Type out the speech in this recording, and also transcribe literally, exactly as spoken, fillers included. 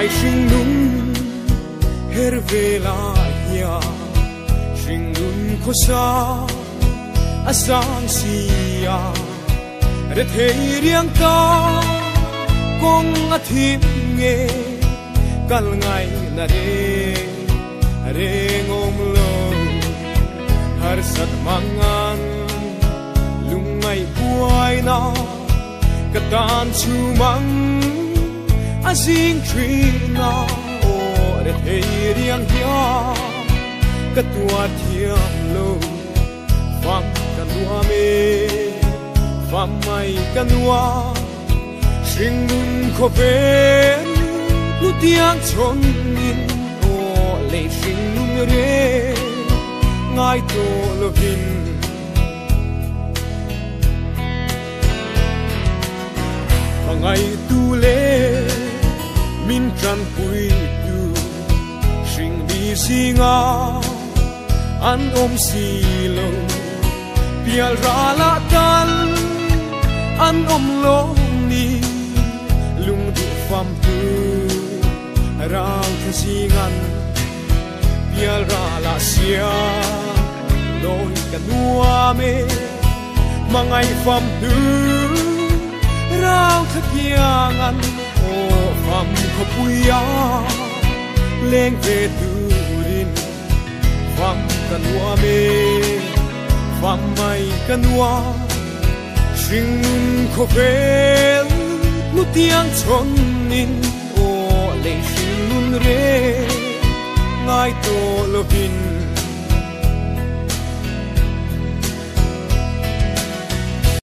ngay sinh nung her vela ya sinh nung ko sa asang siya re thei riang ta kong athim nge kal ngai na re re ngom lo har sat mangan lungai buai na katan chu mang asing trina o re thei riang hia katua thiam lo fam kanua me fam mai kanua sing nun ko ven lu tiang chon in o le sing nun re ngai to lo hin ngai tu le min tran pui tu sing bi singa an om si lo pial ra la tan an om lo ni lung du fam tu rao thu singan pial ra la sia loi ka nuwa me mangai fam tu rao kha kiangan o fam ko puya leng ve tu rin fam kanwa me fam mai kanwa sing ko vel lu tiang chon nin o le sing nun re ngai to lo bin